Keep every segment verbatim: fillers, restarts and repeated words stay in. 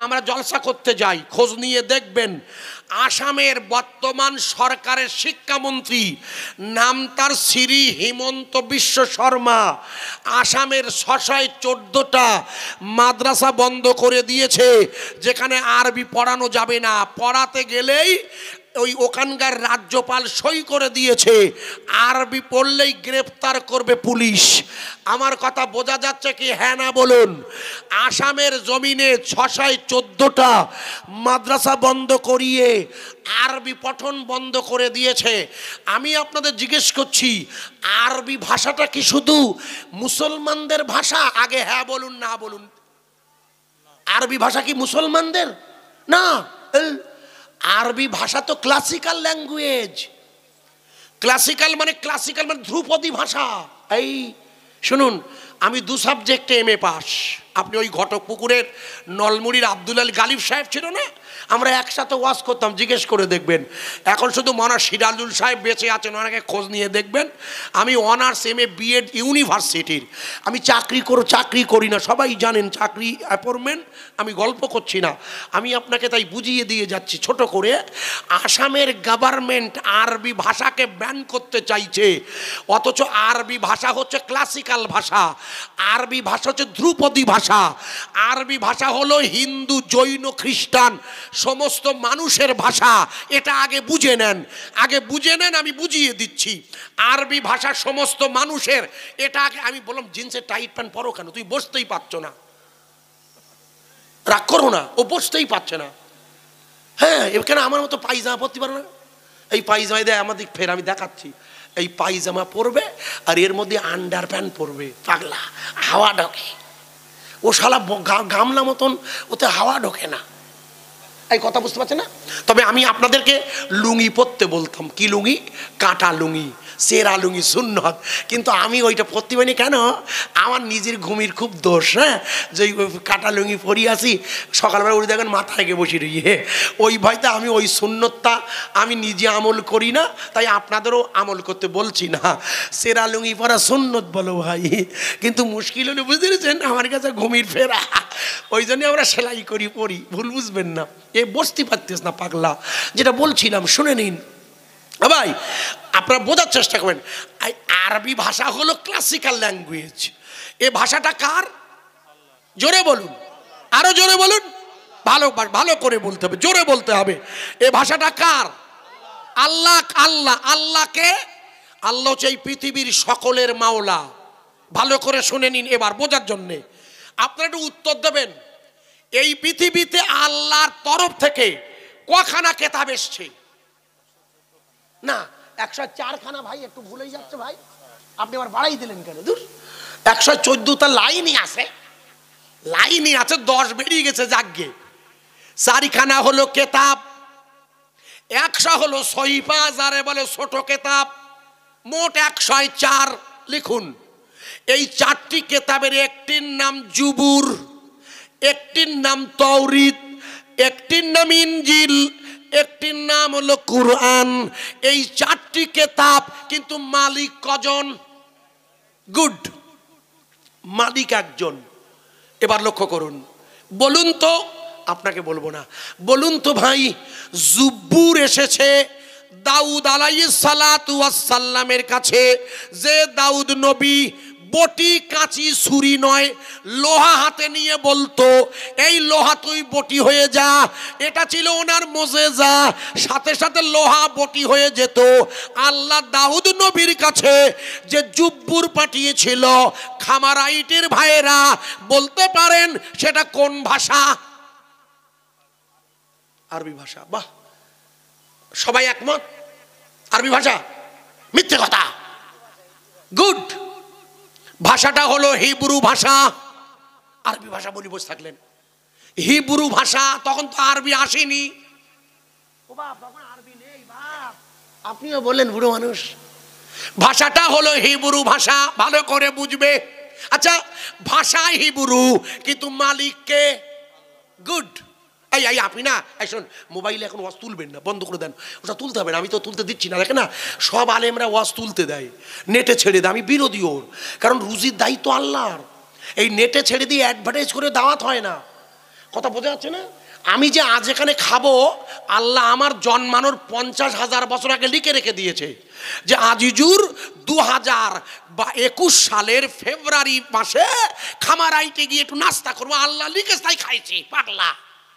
আমরা জলসা করতে যাই, খোঁজ নিয়ে দেখবেন আসামের বর্তমান সরকারের শিক্ষামন্ত্রী নাম তার শ্রী হিমন্ত বিশ্ব শর্মা আসামের ছশয় চোদ্দটা মাদ্রাসা বন্ধ করে দিয়েছে, যেখানে আরবি পড়ানো যাবে না। পড়াতে গেলেই ওই ওখানকার রাজ্যপাল সই করে দিয়েছে, আরবি পড়লেই গ্রেফতার করবে পুলিশ। আমার কথা বোঝা যাচ্ছে কি? হ্যাঁ না বলুন। আসামের জমিনে ছশয় চোদ্দটা মাদ্রাসা বন্ধ করিয়ে আরবি পঠন বন্ধ করে দিয়েছে। আমি আপনাদের জিজ্ঞেস করছি, আরবি ভাষাটা কি শুধু মুসলমানদের ভাষা? আগে হ্যাঁ বলুন, না বলুন। আরবি ভাষা কি মুসলমানদের না? আরবি ভাষা তো ক্লাসিক্যাল ল্যাঙ্গুয়েজ। ক্লাসিক্যাল মানে ক্লাসিক্যাল মানে ধ্রুপদী ভাষা। এই শুনুন, আমি দু সাবজেক্টে এম এ পাস। আপনি ওই ঘটকপুকুরের নলমুড়ির আব্দুল আলী গালিব সাহেব ছিল না, আমরা একসাথে ওয়াজ করতাম, জিজ্ঞেস করে দেখবেন। এখন শুধু মনা সিরাজুল সাহেব বেঁচে আছেন, ওনাকে খোঁজ নিয়ে দেখবেন। আমি অনার্স এম এ বিএড ইউনিভার্সিটির। আমি চাকরি করো চাকরি করি না, সবাই জানেন চাকরি অ্যাপয়েন্টমেন্ট, আমি গল্প করছি না। আমি আপনাকে তাই বুঝিয়ে দিয়ে যাচ্ছি ছোট করে। আসামের গভর্নমেন্ট আরবি ভাষাকে ব্যান করতে চাইছে, অথচ আরবি ভাষা হচ্ছে ক্লাসিক্যাল ভাষা, আরবি ভাষা হচ্ছে ধ্রুপদী ভাষা। আরবি ভাষা হলো হিন্দু, জৈন, খ্রিস্টান সমস্ত মানুষের ভাষা। এটা আগে বুঝে নেন, আগে বুঝে নেন, আমি বুঝিয়ে দিচ্ছি। আরবি ভাষা সমস্ত মানুষের, এটা আগে। আমি বললাম জিন্সের টাইট প্যান্ট পরো কেন? তুই বসতেই পারছ না। রাগ করো না, ও বসতেই পারছে না। হ্যাঁ, এখানে আমার মতো পায়জামা পরতে পারো না? এই পায়জামা দেয় আমাদের, ফের আমি দেখাচ্ছি। এই পায়জামা পরবে আর এর মধ্যে আন্ডার প্যান্ট পরবে। পাগলা, হাওয়া ঢোকে। ও শালা গামলা মতন, ওতে হাওয়া ঢোকে না। এই কথা বুঝতে পারছে না? তবে আমি আপনাদেরকে লুঙ্গি পরতে বলতাম। কি লুঙ্গি? কাঁটা লুঙ্গি, সেরা লুঙ্গি, সুন্নত। কিন্তু আমি ওইটা পরতে পারিনি। কেন? আমার নিজের ঘুমির খুব দোষ। হ্যাঁ, যে কাঁটা লুঙ্গি পরি আসি, সকালবেলা উঠে দেখেন মাথায় গিয়ে বসে রই। ওই ভয়তে আমি ওই সুন্নতটা আমি নিজে আমল করি না, তাই আপনাদেরও আমল করতে বলছি না। সেরা লুঙ্গি পরা সুন্নত বলো ভাই, কিন্তু মুশকিল হলে বুঝতে পেরেছেন আমার কাছে ঘুমির ফেরা, ওই জন্য আমরা সেলাই করি পড়ি। ভুল বুঝবেন না, এ বসতে পারতেস না পাগলা। যেটা বলছিলাম শুনে নিন ভাই, আপনারা বোঝার চেষ্টা করবেন। আরবি ভাষা হলো ক্লাসিক্যাল ল্যাঙ্গুয়েজ। এ ভাষাটা কার? জোরে বলুন, আরো জোরে বলুন, ভালো ভালো করে বলতে হবে, জোরে বলতে হবে। এ ভাষাটা কার? আল্লাহ। আল্লাহ আল্লাহকে আল্লাহ হচ্ছে এই পৃথিবীর সকলের মাওলা। ভালো করে শুনে নিন এবার বোঝার জন্যে। আপনারা একটু উত্তর দেবেন, এই পৃথিবীতে আল্লাহর তরফ থেকে কখানা কেতাব এসছে? না, একশো চারখানা। ভাই একটু ভুলেই যাচ্ছে ভাই, আপনি আবার বাড়াই দিলেন কেন? দূর, একশো চোদ্দটা লাইনই আছে, লাইনই আছে, দশ বেরিয়ে গেছে। যাগ্গে চারিখানা হলো কেতাব, একশো হলো সহিফা, যারে বলে ছোট কেতাব। মোট একশো চার লিখুন। এই চারটি কেতাবের একটির নাম জুবুর, একটির নাম তৌরিত, একটির নাম ইনজিল, একটির নাম হলো কুরআন। এই চারটি কেতাব, কিন্তু মালিক কজন? গুড, মালিক একজন। এবার লক্ষ্য করুন, বলুন তো, আপনাকে বলবো না, বলুন তো ভাই, জুব্বুর এসেছে দাউদ আলাইহিস সালাতু ওয়াস সালামের কাছে, যে দাউদ নবী বটি, কাঁচি, ছুরি নয়, লোহা হাতে নিয়ে বলতো এই লোহা তুই বটি হয়ে যা। এটা ছিল ওনার মুজিজা, সাথে সাথে লোহা বটি হয়ে যেত। আল্লাহ দাউদ নবীর কাছে যে জুব্বুর পাঠিয়েছিল, খামারাইটের ভাইয়েরা বলতে পারেন সেটা কোন ভাষা? আরবি ভাষা। বাহ, সবাই একমত? আরবি ভাষা? মিথ্যে কথা। গুড, ভাষাটা হলো হিব্রু ভাষা। আরবি ভাষা বলি বসে থাকলেন, হিব্রু ভাষা। তখন তো আরবি আসেনি। ও বাপ, তখন আরবি নেই বাপ। আপনিও বললেন বুড়ো মানুষ। ভাষাটা হলো হিব্রু ভাষা, ভালো করে বুঝবে। আচ্ছা, ভাষা হিব্রু, কিন্তু মালিককে? গুড। এই এই আপনি না, এই শোন, মোবাইলে এখন ওয়াজ তুলবেন না, বন্ধ করে দেন। ওটা তুলতে হবে না, আমি তো তুলতে দিচ্ছি না। দেখে না, সব আলেমরা ওয়াজ তুলতে দেয়, নেটে ছেড়ে দেয়। আমি বিরোধী ওর, কারণ রুজির দায়িত্ব আল্লাহর। এই নেটে ছেড়ে দিয়ে অ্যাডভার্টাইজ করে দাওয়াত হয় না। কথা বোঝা যাচ্ছে না? আমি যে আজ এখানে খাবো, আল্লাহ আমার জন্মানোর পঞ্চাশ হাজার বছর আগে লিখে রেখে দিয়েছে যে আজিজুর দু হাজার বা একুশ সালের ফেব্রুয়ারি মাসে খামারাইতে গিয়ে একটু নাস্তা করবো, আল্লাহ লিখে তাই খাইছি। পাগলা,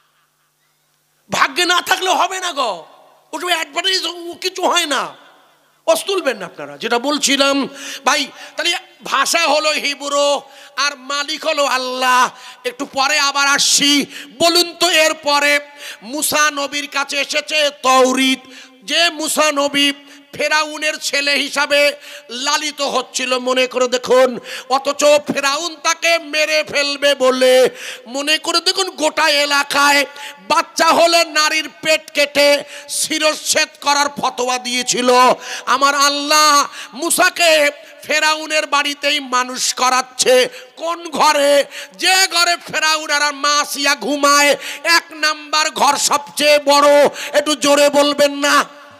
ভাগ্যে না থাকলে হবে না গো, ওটা অ্যাডভার্টাইজ কিছু হয় না, ওস তুলবেন না আপনারা। যেটা বলছিলাম ভাই, তাহলে ভাষা হলো হিব্রু আর মালিক হলো আল্লাহ। একটু পরে আবার আসছি। বলুন তো, এর পরে মুসা নবীর কাছে এসেছে তাওরীত, যে মুসা নবী ফেরাউনের ছেলে হিসাবে লালিত হচ্ছিল, মনে করে দেখুন, অথচ ফেরাউন তাকে মেরে ফেলবে বলে মনে করে দেখুন গোটা এলাকায় বাচ্চা হলে নারীর পেট কেটে শিরচ্ছেদ করার ফতোয়া দিয়েছিল। আমার আল্লাহ মুসাকে ফেরাউনের বাড়িতেই মানুষ করাচ্ছে। কোন ঘরে? যে ঘরে ফেরাউন আর মা আসিয়া ঘুমায়, এক নাম্বার ঘর, সবচেয়ে বড়। একটু জোরে বলবেন না?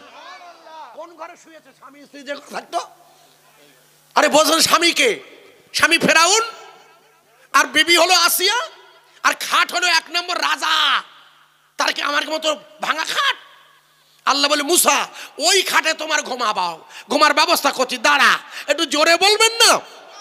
কোন ঘরে শুয়েছে স্বামী স্ত্রী যে থাকতো? আরে বোঝেন স্বামীকে? স্বামী ফেরাউন আর বিবি হলো আসিয়া, আর খাট হলো এক নম্বর রাজা। তার কি আমার মতো ভাঙা খাট? আল্লাহ বলে মুসা ওই খাটে তোমার ঘুমাবাও, ঘুমার ব্যবস্থা করছি, দাঁড়া। একটু জোরে বলবেন না?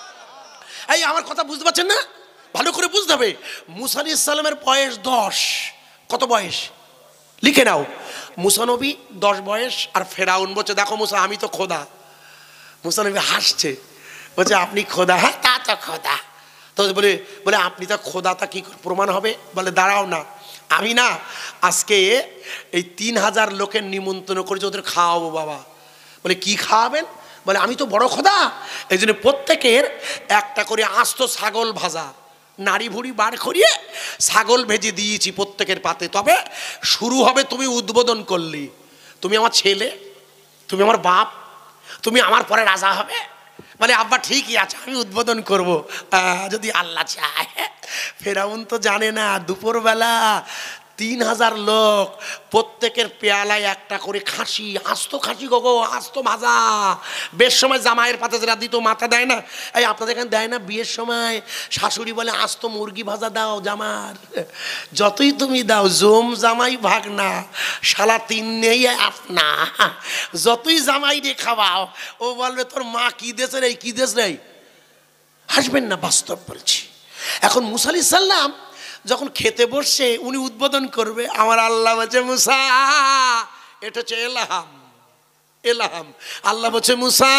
এই আমার কথা বুঝতে পারছেন না? ভালো করে বুঝতে হবে। মুসা আলাইহিস সালামের বয়স দশ। কত বয়স লিখে নাও। মুসা নবী দশ বয়স, আর ফেরাউন বলছে দেখো মুসা আমি তো খোদা। মুসা নবী হাসছে, বলছে আপনি খোদা? হ্যাঁ তা তো খোদা। তো বলে বলে আপনি তো খোদা, তা কি প্রমাণ হবে? বলে দাঁড়াও না, আমি না আজকে এই তিন হাজার লোকের নিমন্ত্রণ করেছি, ওদের খাওয়াবো বাবা। বলে কি খাওয়াবেন? বলে আমি তো বড় খোদা, এই জন্য প্রত্যেকের একটা করে আস্ত ছাগল ভাজা, নাড়ি ভুড়ি বার করিয়ে ছাগল ভেজে দিয়েছি প্রত্যেকের পাতে। তবে শুরু হবে তুমি উদ্বোধন করলি, তুমি আমার ছেলে, তুমি আমার বাপ, তুমি আমার পরে রাজা হবে। বলে আব্বা ঠিকই আছে, আমি উদ্বোধন করবো যদি আল্লাহ চায়। ফেরাউন তো জানে না দুপুরবেলা তিন হাজার লোক, প্রত্যেকের পেয়ালায় একটা করে খাসি, আস্ত খাসি গো, আস্ত ভাজা। বেশ সময় জামাইয়ের পাতে যেটা দিত মাথা দেয় না, এই আপনাদের এখানে দেয় না? বিয়ের সময় শাশুড়ি বলে আস্ত মুরগি ভাজা দাও জামার। যতই তুমি দাও, জম জামাই ভাগ না, শালা তিন নেই আপনা, যতই জামাই রে খাওয়াও, ও বলবে তোর মা কি দেশে রে, কি দেশ রে। হাসবেন না, বাস্তব বলছি। এখন মুসা আলাইহিস সালাম যখন খেতে বসছে, উনি উদ্বোধন করবে, আমার আল্লাহ বলছে মুসা এটা হচ্ছে এলাহাম, এলাহাম। আল্লাহ বলছে মুসা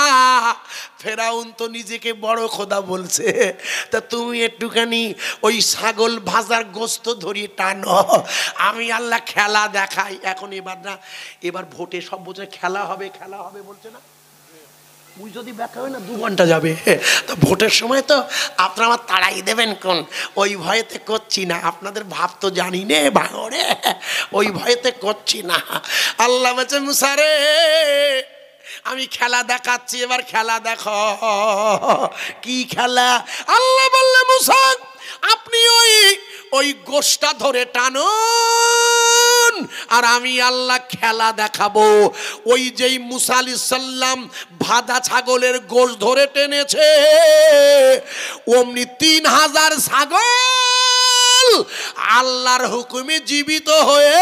ফেরাউন তো নিজেকে বড় খোদা বলছে, তা তুমি একটুখানি ওই ছাগল ভাজার গোস্ত ধরিয়ে টানো, আমি আল্লাহ খেলা দেখাই। এখন এবার না, এবার ভোটে সব বলছে খেলা হবে, খেলা হবে বলছে না, ওই যদি ব্যাখ্যা হয় না দু ঘন্টা যাবে। তো ভোটের সময় তো আপনারা আমার তাড়াই দেবেন কোন, ওই ভয়েতে করছি না, আপনাদের ভাব তো জানি নে ভাঙড়ে, ওই ভয়েতে করছি না। আল্লাহ বলছে মুসা রে আমি খেলা দেখাচ্ছি, এবার খেলা দেখো। কি খেলা? আল্লাহ বললে মুসা আপনি ওই ওই গোশটা ধরে টানুন, আর আমি আল্লাহ খেলা দেখাবো। ওই যেই মুসা আলাইহিস সালাম ভাজা ছাগলের গোশ ধরে টেনেছে, অমনি তিন হাজার ছাগল আল্লাহর হুকুমে জীবিত হয়ে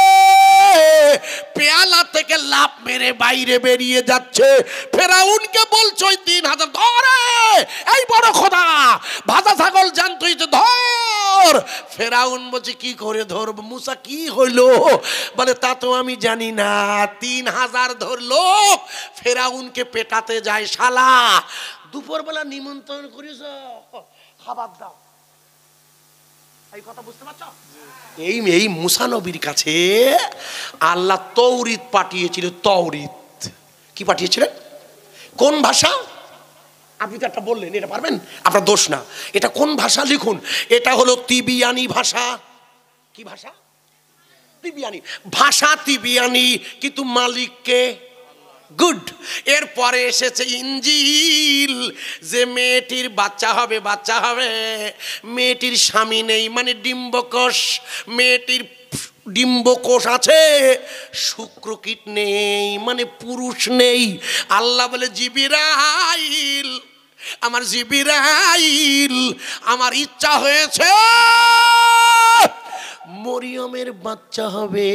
পেয়ালা থেকে লাফ মেরে বাইরে বেরিয়ে যাচ্ছে। ফেরাউনকে বলছো ওই তিন হাজার ধরে, এই বড় খোদা ভাজা ছাগল জানতো ধর। ফেরাউন বলছে কি করে ধরবো? মুসা কি হইলো? বলে তা তো আমি জানি না। তিন হাজার ধরলো, ফেরাউনকে পেটাতে যায়। শালা দুপুরবেলা নিমন্ত্রণ করিস, খাবার দাও, এই কথা বুঝতে পারছো? এই এই মুসা নবীর কাছে আল্লাহ তাওরীত পাঠিয়েছিল। তাওরীত কি পাঠিয়েছিলেন? কোন ভাষা? আপনি তো একটা বললেন, এটা পারবেন, আপনার দোষ না। এটা কোন ভাষা লিখুন? এটা হলো তিবিয়ানি ভাষা। কি ভাষা? তিবিয়ানি ভাষা। তিবিয়ানি, কিন্তু মালিককে গুড। এরপরে এসেছে ইনজিল, যে মেয়েটির বাচ্চা হবে, বাচ্চা হবে, মেয়েটির স্বামী নেই, মানে ডিম্বকোষ, মেয়েটির ডিম্বকোষ আছে, শুক্রকীট নেই, মানে পুরুষ নেই। আল্লাহ বলে জিবরাইল, আমার জিবরাইল, আমার ইচ্ছা হয়েছে মরিয়মের বাচ্চা হবে।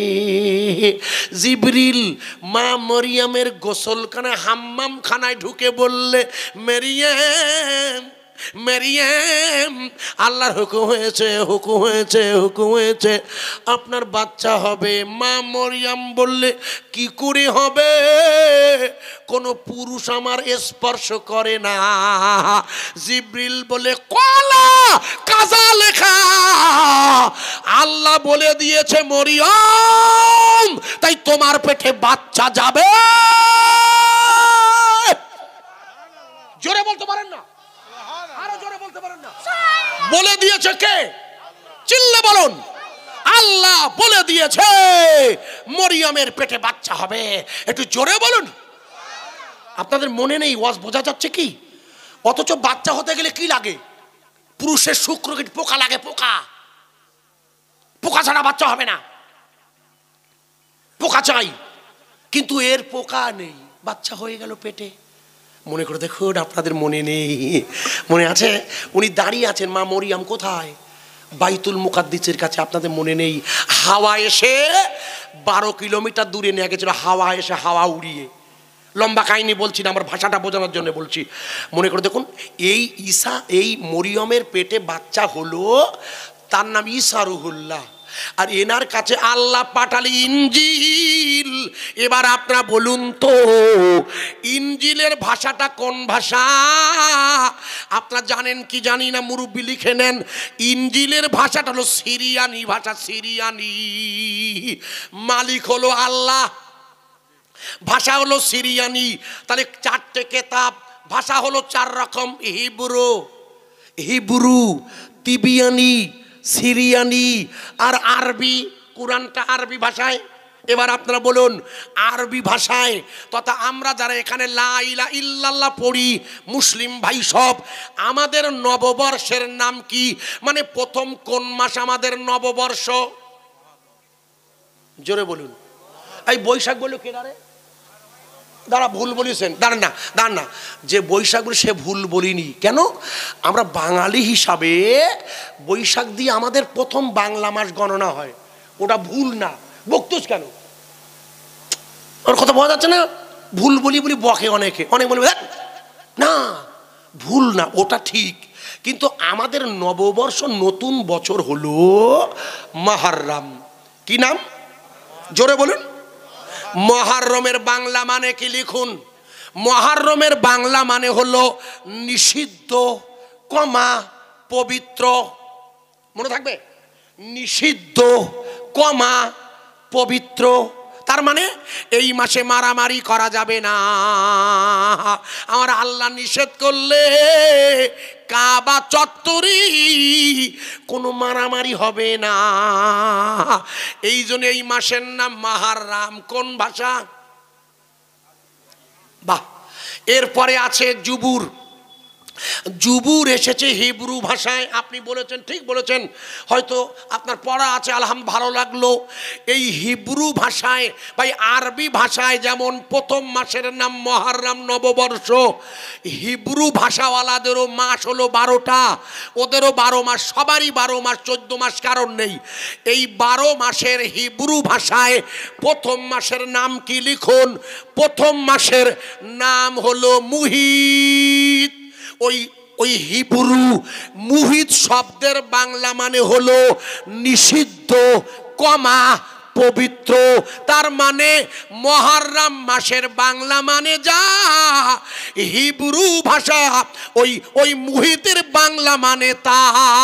জিবরিল মা মরিয়মের গোসলখানায় হাম্মাম খানায় ঢুকে বললে, মেরিয়াম মেরিয়াম আল্লাহর হুকুম হয়েছে, হুকুম হয়েছে, হুকুম হয়েছে, আপনার বাচ্চা হবে। মা মরিয়ম বললে, কি করে হবে? কোনো পুরুষ আমার স্পর্শ করে না। জিবরিল বলে, কলা কাজা লেখা, আল্লাহ বলে দিয়েছে মরিয়ম, তাই তোমার পেটে বাচ্চা যাবে। জোরে বলতে পারেন না? আরো জোরে বলতে পারেন না? বলে দিয়েছে কে? চিল্লে বলুন। আল্লাহ বলে দিয়েছে মরিয়মের পেটে বাচ্চা হবে। একটু জোরে বলুন। আপনাদের মনে নেই ওয়াজ বোঝা যাচ্ছে কি? অথচ বাচ্চা হতে গেলে কি লাগে? পুরুষের শুক্রকীট পোকা লাগে, পোকা। পোকা ছাড়া বাচ্চা হবে না, পোকা চাই। কিন্তু এর পোকা নেই, বাচ্চা হয়ে গেল পেটে। মনে করে দেখুন, আপনাদের মনে নেই? মনে আছে? উনি দাঁড়িয়ে আছেন, মা মরিয়ম কোথায়? বাইতুল মুকাদ্দিসের কাছে। আপনাদের মনে নেই? হাওয়া এসে বারো কিলোমিটার দূরে নিয়ে গেছিল, হাওয়া এসে হাওয়া উড়িয়ে। লম্বা কাহিনী বলছি না, আমার ভাষাটা বোঝানোর জন্য বলছি। মনে করে দেখুন, এই ঈসা, এই মরিয়মের পেটে বাচ্চা হলো, তার নাম ঈসা রুহুল্লাহ। আর এনার কাছে আল্লাহ পাঠালি ইনজিল। এবার আপনারা বলুন তো, ইনজিলের ভাষাটা কোন ভাষা? আপনারা জানেন কি জানি না, মুরব্বি লিখে নেন। ইনজিলের ভাষাটা হলো সিরিয়ানি ভাষা, সিরিয়ানি। মালিক হলো আল্লাহ, ভাষা হলো সিরিয়ানি। তাহলে চারটে কেতাব, ভাষা হলো চার রকম, হিব্রু, হিব্রু, তিবিয়ানি, সিরিয়ানি আর আরবি। কুরআনটা আরবি ভাষায়। এবার আপনারা বলুন, আরবি ভাষায় তথা আমরা যারা এখানে লা ইলাহা ইল্লাল্লাহ পড়ি, মুসলিম ভাই সব, আমাদের নববর্ষের নাম কি? মানে প্রথম কোন মাস আমাদের নববর্ষ? জোরে বলুন। এই বৈশাখ বলো কে? দাঁড়ে দাঁড়া, ভুল বলেছেন। দাঁড়ান না, দাঁড়ান না, যে বৈশাখ বলে সে ভুল বলিনি। কেন? আমরা বাঙালি হিসাবে বৈশাখ দিয়ে আমাদের প্রথম বাংলা মাস গণনা হয়, ওটা ভুল না। বকতুস কেন? ওর কথা বোঝা যাচ্ছে না? ভুল বলি বলি বকে অনেকে, অনেক বলবে না, ভুল না, ওটা ঠিক। কিন্তু আমাদের নববর্ষ, নতুন বছর হলো মুহররম। কি নাম? জোরে বলুন। মুহররমের বাংলা মানে কি লিখুন? মুহররমের বাংলা মানে হলো নিষিদ্ধ, কমা পবিত্র। মনে থাকবে, নিষিদ্ধ, কমা পবিত্র। তার মানে এই মাসে মারামারি করা যাবে না। আমার আল্লাহ নিষেধ করলে কাবা চত্বরে কোনো মারামারি হবে না। এই জন্য এই মাসের নাম মুহররম। কোন ভাষা? বাহ। এরপরে আছে জুবুর। জুবুর এসেছে হিব্রু ভাষায়। আপনি বলেছেন, ঠিক বলেছেন, হয়তো আপনার পড়া আছে, আলহামদুলিল্লাহ, ভালো লাগলো। এই হিব্রু ভাষায় বা আরবি ভাষায় যেমন প্রথম মাসের নাম মুহররম, নববর্ষ, হিব্রু ভাষাওয়ালাদেরও মাস হলো বারোটা, ওদেরও বারো মাস, সবারই বারো মাস, চোদ্দ মাস কারণ নেই। এই বারো মাসের হিব্রু ভাষায় প্রথম মাসের নাম কি লিখুন? প্রথম মাসের নাম হলো মুহিত। ওই ওই হিব্রু মুহিত শব্দের বাংলা মানে হলো নিষিদ্ধ, কমা পবিত্র। তার মানে মুহররম মাসের বাংলা মানে যা, হিব্রু ভাষা ওই ওই মুহিতের বাংলা মানে তা।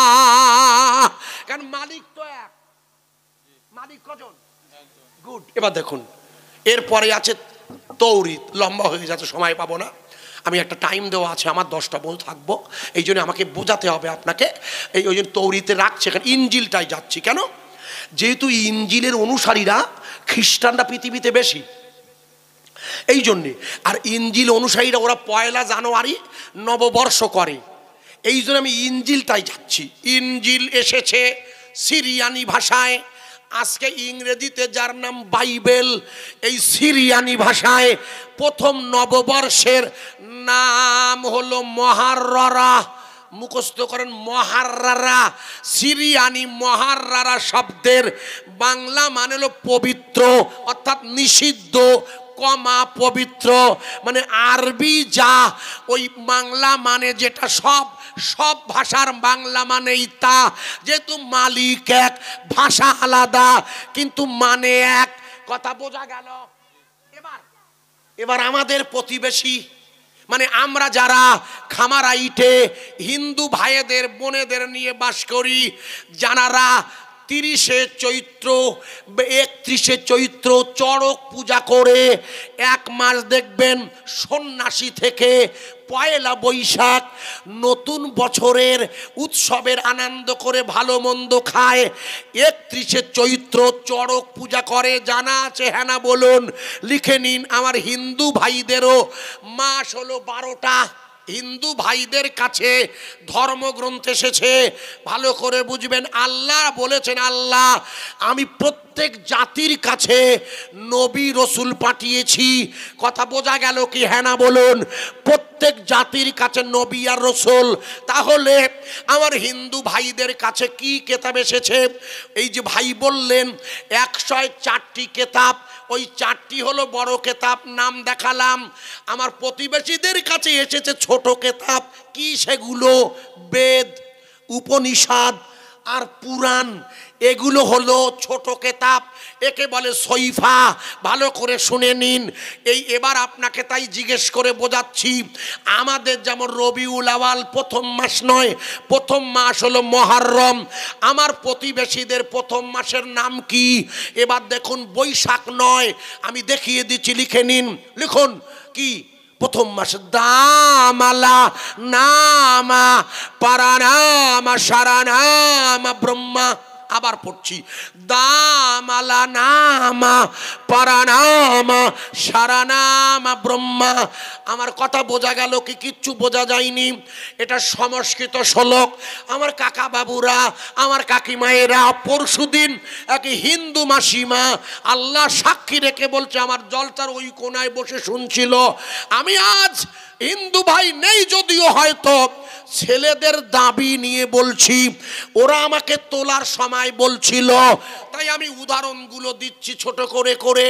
কারণ মালিক তো এক। মালিক কজন? গুড। এবার দেখুন, এরপরে আছে তৌরিত। লম্বা হয়ে যাচ্ছে, সময় পাবো না। আমি একটা টাইম দেওয়া আছে আমার, দশটা বল থাকবো, এই জন্য আমাকে বোঝাতে হবে আপনাকে। এই ওই জন্য তৌরিতে রাখছে, এখানে ইনজিলটাই যাচ্ছি। কেন? যেহেতু ইনজিলের অনুসারীরা খ্রিস্টানরা পৃথিবীতে বেশি, এই জন্যে। আর ইনজিল অনুসারীরা ওরা পয়লা জানুয়ারি নববর্ষ করে, এই জন্য আমি ইনজিলটাই যাচ্ছি। ইনজিল এসেছে সিরিয়ানি ভাষায়। আজকে ইংরেজিতে যার নাম বাইবেল, এই সিরিয়ানি ভাষায় প্রথম নববর্ষের নাম হলো মুহররম। মুখস্থ করেন মহাররা। সিরিয়ানি মহাররা শব্দের বাংলা মানে হলো পবিত্র, অর্থাৎ নিষিদ্ধ কমা পবিত্র, মানে আরবি যা ওই বাংলা মানে যেটা সব সব ভাষার বাংলা মানেই তা। যেহেতু মালিক এক, ভাষা আলাদা, কিন্তু মানে এক। কথা বোঝা গেল? এবার এবার আমাদের প্রতিবেশী মানে আমরা যারা খামারাইটে হিন্দু ভাইদের বোনেদের নিয়ে বাস করি, যারা তিরিশে চৈত্র একত্রিশে চৈত্র চড়ক পূজা করে এক মাস দেখবেন সন্ন্যাসী থেকে পয়লা বৈশাখ নতুন বছরের উৎসবের আনন্দ করে ভালো মন্দ খায়, একত্রিশে চৈত্র চড়ক পূজা করে। জানা আছে? হ্যাঁ না বলুন, লিখে নিন। আমার হিন্দু ভাইদেরও মাস হলো বারোটা। হিন্দু ভাইদের কাছে ধর্মগ্রন্থ এসেছে, ভালো করে বুঝবেন। আল্লাহ বলেছেন, আল্লাহ আমি প্রত্যেক জাতির কাছে নবী রসুল পাঠিয়েছি। কথা বোঝা গেল কি? হ্যাঁ না বলুন। প্রত্যেক জাতির কাছে নবী আর রসুল। তাহলে আমার হিন্দু ভাইদের কাছে কি কেতাব এসেছে? এই যে ভাই বললেন একশো চারটি কেতাব, ওই চারটি হলো বড় কেতাব, নাম দেখালাম। আমার প্রতিবেশীদের কাছে এসেছে ছোট কেতাব। কি সেগুলো? বেদ, উপনিষদ আর পুরাণ, এগুলো হলো ছোট কেতাব। একে বলে সৈফা। ভালো করে শুনে নিন। এই এবার আপনাকে তাই জিজ্ঞেস করে বোঝাচ্ছি। আমাদের যেমন রবিউল আওয়াল প্রথম মাস নয়, প্রথম মাস হলো মহররম। আমার প্রতিবেশীদের প্রথম মাসের নাম কি? এবার দেখুন, বৈশাখ নয়, আমি দেখিয়ে দিচ্ছি, লিখে নিন। লিখুন কি প্রথম মাস? দামালা নামা পারানামা সারানামা ব্রহ্মা। আবার পড়ছি, দামালা নামা পারানামা সারানামা ব্রহ্মা। আমার কথা বোঝা গেল কি? কিচ্ছু বোঝা যায়নি। এটা সংস্কৃত শ্লোক। আমার কাকা বাবুরা, আমার কাকিমায়েরা পরশুদিন এক হিন্দু মাসিমা আল্লাহ সাক্ষী রেখে বলছে, আমার জলসার ওই কোনায় বসে শুনছিল। আমি আজ হিন্দু ভাই নেই যদিও, হয়তো ছেলেদের দাবি নিয়ে বলছি, ওরা আমাকে তোলার সময় বলছিল, তাই আমি উদাহরণগুলো দিচ্ছি ছোট করে করে।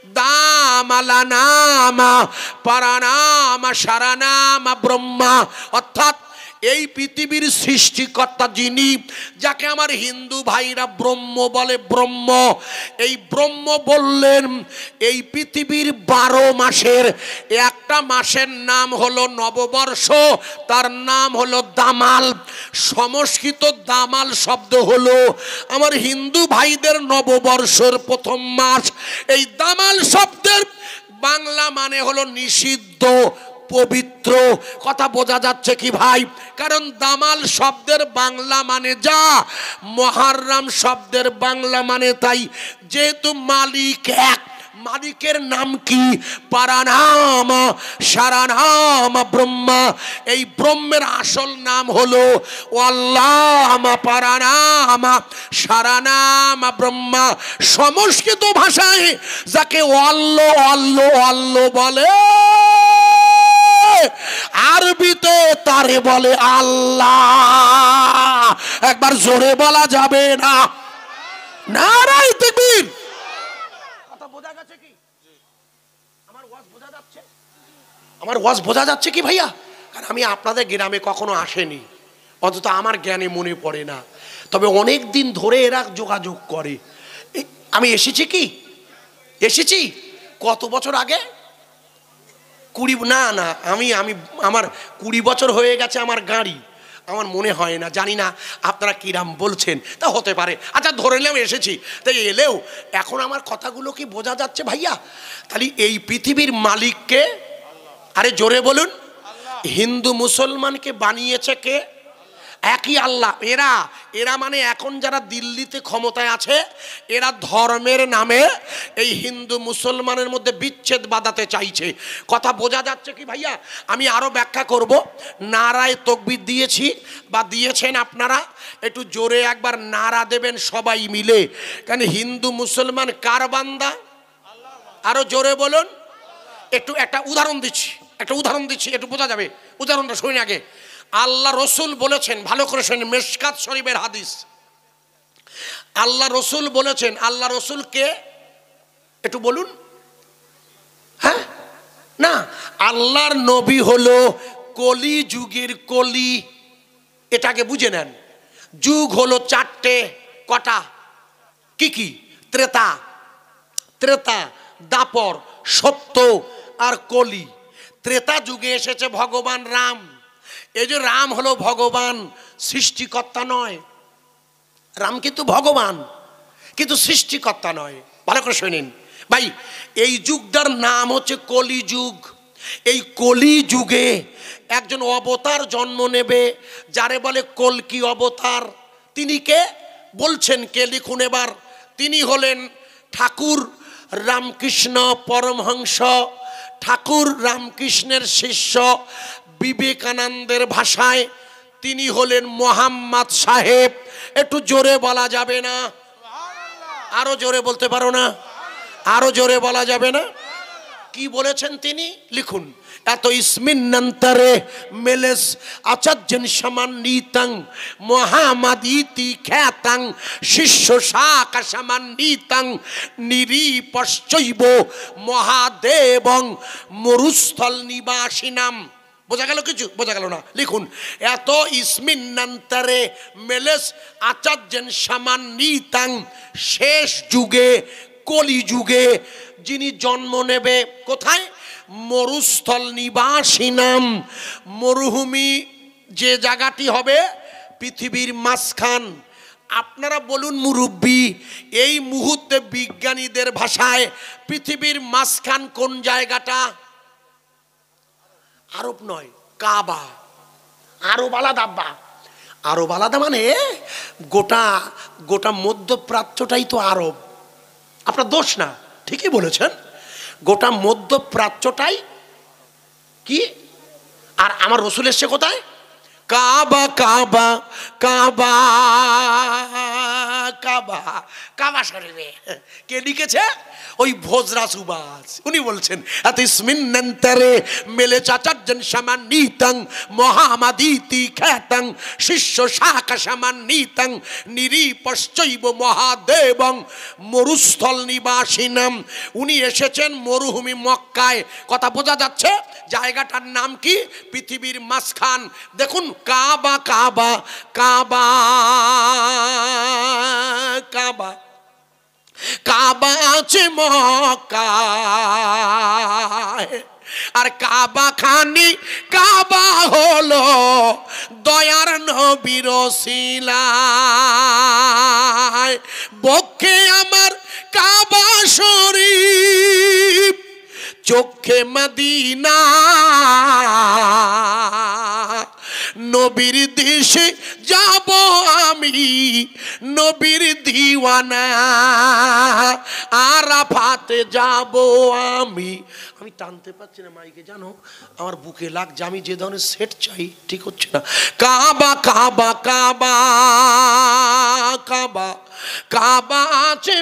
দামালা নামা পারানামা সারানামা ব্রহ্মা, অর্থাৎ এই পৃথিবীর সৃষ্টিকর্তা যিনি, যাকে আমার হিন্দু ভাইরা ব্রহ্ম বলে, ব্রহ্ম। এই ব্রহ্ম বললেন এই পৃথিবীর বারো মাসের একটা মাসের নাম হলো নববর্ষ, তার নাম হলো দামাল। সংস্কৃত দামাল শব্দ হলো আমার হিন্দু ভাইদের নববর্ষের প্রথম মাস। এই দামাল শব্দের বাংলা মানে হলো নিষিদ্ধ, পবিত্র। কথা বোঝা যাচ্ছে কি ভাই? কারণ দামাল শব্দের বাংলা মানে যা, মহররম শব্দের বাংলা মানে তাই। যেহেতু মালিক এক, মালিকের নাম কি? পারানামা সারানামা ব্রহ্মা। এই ব্রহ্মের আসল নাম হলো আল্লাহ। পারানামা সারানামা ব্রহ্মা। সংস্কৃত ভাষায় যাকে অল্লো অল্লো অল্লো বলে, আরবিতে তারে বলে আল্লাহ। একবার জোরে বলা যাবে না? নারায়ে তাকবীর। কথা বোঝা গেছে কি? আমার ওয়াজ বোঝা যাচ্ছে? আমার ওয়াজ বোঝা যাচ্ছে কি ভাইয়া? কারণ আমি আপনাদের গ্রামে কখনো আসেনি, অন্তত আমার জ্ঞানে মনে পড়ে না। তবে অনেক দিন ধরে এরা যোগাযোগ করে। আমি এসেছি কি? এসেছি কত বছর আগে? কুড়ি না না আমি আমি আমার কুড়ি বছর হয়ে গেছে আমার গাড়ি। আমার মনে হয় না, জানি না আপনারা কিরাম বলছেন, তা হতে পারে। আচ্ছা ধরে নিলাম এসেছি, তাই এলেও এখন আমার কথাগুলো কি বোঝা যাচ্ছে ভাইয়া? তাহলে এই পৃথিবীর মালিককে, আরে জোরে বলুন, হিন্দু মুসলমানকে বানিয়েছে কে? একই আল্লাহ। এরা এরা মানে এখন যারা দিল্লিতে ক্ষমতায় আছে, এরা ধর্মের নামে এই হিন্দু মুসলমানের মধ্যে বিচ্ছেদ বাঁধাতে চাইছে। কথা বোঝা যাচ্ছে কি ভাইয়া? আমি আরো ব্যাখ্যা করব। নারায়ে তাকবীর দিয়েছি বা দিয়েছেন আপনারা, একটু জোরে একবার নারা দেবেন সবাই মিলে। কারণ হিন্দু মুসলমান কার বান্দা? আরো জোরে বলুন। একটু একটা উদাহরণ দিচ্ছি, একটা উদাহরণ দিচ্ছি, একটু বোঝা যাবে। উদাহরণটা শুনুন আগে। আল্লাহ রসুল বলেছেন, ভালো করে শুনেন, মিশকাত শরীফের হাদিস। আল্লাহ রসুল বলেছেন, আল্লাহ রসুল কে একটু বলুন। হ্যাঁ না, আল্লাহর নবী হলো কলি যুগের কলি, এটাকে বুঝে নেন। যুগ হলো চারটে, কটা? কি কি? ত্রেতা, ত্রেতা, দাপর, সত্য আর কলি। ত্রেতা যুগে এসেছে ভগবান রাম। এই যে রাম হলো ভগবান, সৃষ্টিকর্তা নয়। রাম কিন্তু ভগবান, কিন্তু সৃষ্টিকর্তা নয়। ভালো করে শুনেন ভাই, এই যুগটার নাম হচ্ছে কলি যুগ। এই কলি যুগে একজন অবতার জন্ম নেবে, যারে বলে কলকি অবতার। তিনি কে বলছেন, কে লিখুন এবার। তিনি হলেন ঠাকুর রামকৃষ্ণ পরমহংস। ঠাকুর রামকৃষ্ণের শিষ্য, বিবেকানন্দের ভাষায় তিনি হলেন মোহাম্মদ সাহেব। একটু জোরে বলা যাবে না? আরো জোরে বলতে পারো না? আরো জোরে বলা যাবে না? কি বলেছেন তিনি? লিখুন। এত ইসমিন্নন্তরে মেলেস আচার্যন সমান্বিতং মহামাদিতি খ্যাতং শিষ্য শাখা সমান্বিতং নিরীপশ্চৈব মহাদেবং মরুস্থল নিবাসিনাম। বোঝা গেল কিছু? বোঝা গেল না? লিখুন। এত ইসমিন্নন্তরে মেলেস আচার্যন সমান্বিতং, শেষ যুগে কলি যুগে যিনি জন্ম নেবে কোথায়? মরুস্থল নিবাসিনাম। মরুভূমি যে জায়গাটি হবে পৃথিবীর মাঝখান। আপনারা বলুন মুরব্বী, এই মুহূর্তে বিজ্ঞানীদের ভাষায় পৃথিবীর মাঝখান কোন জায়গাটা? আরব নয়, কাবা। আরব আলাদা, আব্বা আরব আলাদা মানে গোটা গোটা মধ্যপ্রাচ্যটাই তো আরব। আপনার দোষ না, ঠিকই বলেছেন, গোটা মধ্যপ্রাচ্যটাই কি। আর আমার রসুল এসছে কোথায়? কাবা কাবা কাবা কাবা কাবা শরীফে। কে লিখেছে? ওই ভোজরা সুবাস। উনি বলছেন এত ইসমিন্নন্তরে মেলে চাচার্যন সমান্বিতং মহামাদিতি খ্যাতং শিষ্য শাখা সমান্বিতং নিরীপশ্চৈব মহাদেবং মরুস্থল নিবাসিনাম। উনি এসেছেন মরুভূমি মক্কায়। কথা বোঝা যাচ্ছে? জায়গাটার নাম কি? পৃথিবীর মাঝখান। দেখুন, কাবা কাবা কাবা কাবা কাবা আছে মক্কায়, আর কাবা খানি কাবা হলো দয়ার নবীর ওসিলায়। বক্ষে আমার কাবা শরীফ, চোখে মদিনা, নবীর দেশে যাব আমি নবীর দিওয়ানা, আরাফাতে যাব আমি। আমি টানতে পারছি না মাইকে, জানো আমার বুকে লাগছে। আমি যে ধরনের সেট চাই ঠিক হচ্ছে না। কাবা কাবা কাবা কাবা কাবা আছে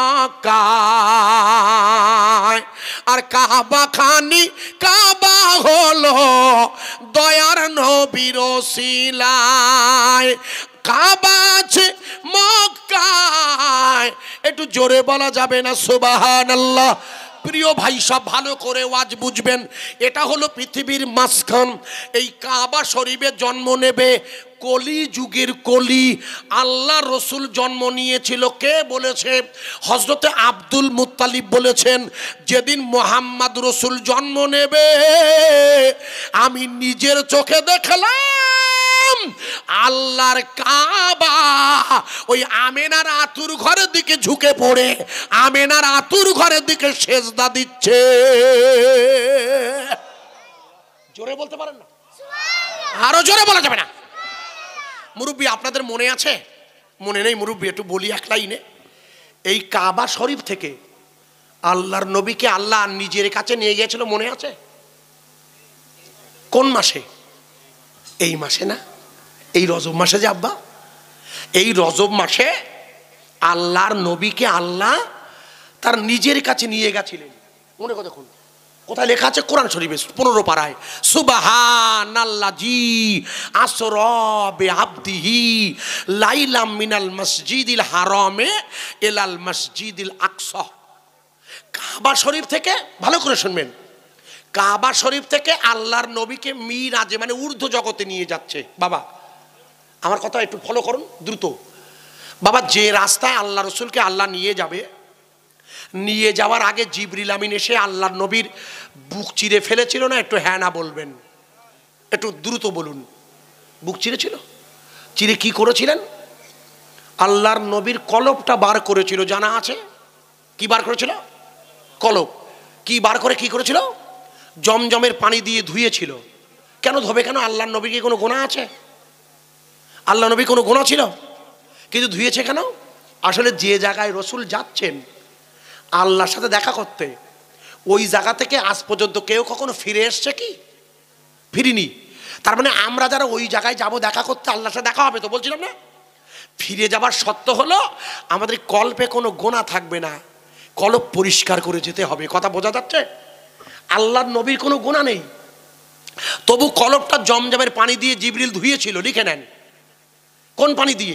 মক্কায়, আর কাবা খানি কাবা হলো দয়ার নবীর ওসিলায়। কাবা আছে মক্কায়। একটু জোরে বলা যাবে না সুবহানাল্লাহ? প্রিয় ভাই, সব ভালো করে ওয়াজ বুঝবেন। এটা হলো পৃথিবীর মাঝখান। এই কাবা শরীফে জন্ম নেবে কলি যুগের কলি। আল্লাহ রসুল জন্ম নিয়েছিল। কে বলেছে? হযরতে আব্দুল মুত্তালিব বলেছেন, যেদিন মোহাম্মদ রসুল জন্ম নেবে আমি নিজের চোখে দেখলাম আল্লাহর কাবা ওই আমেনার আতুর ঘরের দিকে ঝুঁকে পড়ে আমেনার আতুর ঘরের দিকে সেজদা দিচ্ছে। জোরে বলতে পারেন না? আরো জোরে বলা যাবে না? মুরব্বী, আপনাদের মনে আছে? মনে নেই মুরব্বী, একটু বলি এক লাইনে। এই কাবা শরীফ থেকে আল্লাহর নবীকে আল্লাহ নিজের কাছে নিয়ে গিয়েছিল, মনে আছে? কোন মাসে? এই মাসে না, এই রজব মাসে যে আব্বা, এই রজব মাসে আল্লাহর নবীকে আল্লাহ তার নিজের কাছে নিয়ে গেছিলেন। মনে কথা দেখুন, কোথায় লেখা আছে? কোরআন শরীফে পনেরো পারায়, সুবহানাল্লাযী আসরা বিআবদিহি লাইলাম মিনাল মসজিদিল হারামে ইলাল মসজিদিল আকসা। কাবা শরীফ থেকে, ভালো করে শুনবেন, কাবা শরীফ থেকে আল্লাহর নবীকে মিরাজে মানে ঊর্ধ্ব জগতে নিয়ে যাচ্ছে। বাবা আমার কথা একটু ফলো করুন দ্রুত। বাবা যে রাস্তায় আল্লাহ রসুলকে আল্লাহ নিয়ে যাবে, নিয়ে যাওয়ার আগে জিবরিল আমিন এসে আল্লাহর নবীর বুক চিরে ফেলেছিল না? একটু হ্যাঁ না বলবেন, একটু দ্রুত বলুন। বুক চিরেছিল? চিরে কি করেছিলেন? আল্লাহর নবীর কলবটা বার করেছিল, জানা আছে? কি বার করেছিল? কলব। কি বার করে কি করেছিল? জমজমের পানি দিয়ে ধুয়েছিল। কেন ধোবে? কেন? আল্লাহর নবীর কি কোনো গুনাহ আছে? আল্লাহ নবী কোনো গুনাহ ছিল? কিন্তু ধুয়েছে কেন? আসলে যে জায়গায় রসুল যাচ্ছেন আল্লাহর সাথে দেখা করতে, ওই জায়গা থেকে আজ পর্যন্ত কেউ কখনো ফিরে এসছে কি? ফিরিনি। তার মানে আমরা যারা ওই জায়গায় যাব দেখা করতে, আল্লাহর সাথে দেখা হবে, তো বলছিলাম না, ফিরে যাবার সত্য হলো আমাদের কল্পে কোনো গোনা থাকবে না, কলব পরিষ্কার করে যেতে হবে। কথা বোঝা যাচ্ছে? আল্লাহর নবীর কোনো গুনাহ নেই, তবু কলবটা জমজমের পানি দিয়ে জিবরিল ধুয়েছিল। লিখে নেন, কোন পানি দিয়ে?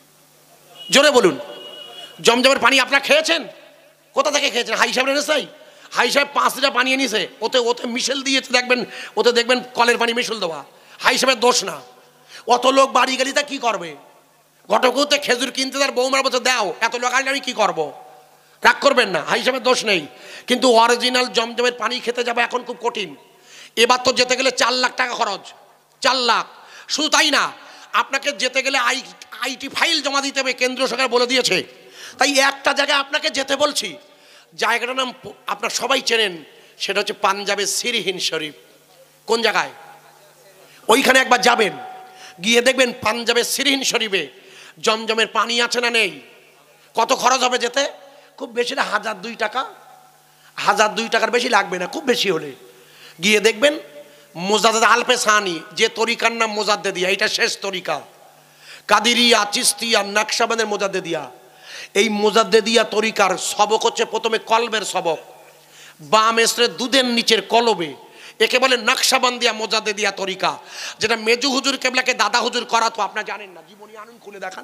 জোরে বলুন। জমজমের পানি আপনারা খেয়েছেন? কোথা থেকে খেয়েছেন? হাই সাহেব এনেছে? হাই সাহেব পাঁচ লিটার পানি এনেছে, ওতে ওতে মিশেল দিয়েছে, দেখবেন ওতে দেখবেন কলের পানি মিশেল দেওয়া। হাই সাহেবের দোষ না। অত লোক বাড়ি গেলি তা কি করবে? ঘটকুতে খেজুর কিনতে তার বৌমার বলছে দাও, এত লোক আনলে আমি কি করবো? রাগ করবেন না, হাই সাহেবের দোষ নেই। কিন্তু অরিজিনাল জমজমের পানি খেতে যাবে এখন খুব কঠিন। এবার তো যেতে গেলে চার লাখ টাকা খরচ, চার লাখ। শুধু তাই না, আপনাকে যেতে গেলে আই আইটি ফাইল জমা দিতে হবে, কেন্দ্র সরকার বলে দিয়েছে। তাই একটা জায়গায় আপনাকে যেতে বলছি, জায়গাটার নাম আপনার সবাই চেনেন, সেটা হচ্ছে পাঞ্জাবের সিরহিন শরীফ। কোন জায়গায়? ওইখানে একবার যাবেন, গিয়ে দেখবেন পাঞ্জাবের সিরহিন শরীফে জমজমের পানি আছে না নেই। কত খরচ হবে যেতে? খুব বেশি না হাজার দুই টাকা, হাজার দুই টাকার বেশি লাগবে না, খুব বেশি হলে। গিয়ে দেখবেন মোজাদ্দেদ আলপে সানি, যে তরিকার নাম মোজাদ্দেদিয়া, এটা শেষ তরিকা। কাদিরিয়া, চিস্তিয়া, নকশবন্দের মোজাদ্দেদিয়া। এই মোজাদ্দেদিয়া তরিকার সবক হচ্ছে প্রথমে কলবের সবক, বাম এসরে দুধের নিচের কলবে, একে বলে নকশবন্দিয়া মোজাদ্দেদিয়া তরিকা, যেটা মেজু হুজুর কেবলাকে দাদা হুজুর করা তো আপনারা জানেন না। জীবনী আনুন, খুলে দেখান।